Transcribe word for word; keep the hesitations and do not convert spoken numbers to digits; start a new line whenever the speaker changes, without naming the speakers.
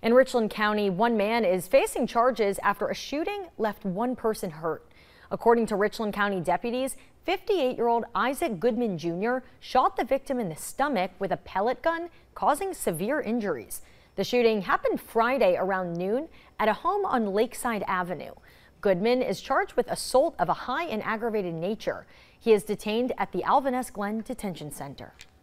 In Richland County, one man is facing charges after a shooting left one person hurt. According to Richland County deputies, fifty-eight-year-old Isaac Goodman Junior shot the victim in the stomach with a pellet gun, causing severe injuries. The shooting happened Friday around noon at a home on Lakeside Avenue. Goodman is charged with assault of a high and aggravated nature. He is detained at the Alvin S. Glenn Detention Center.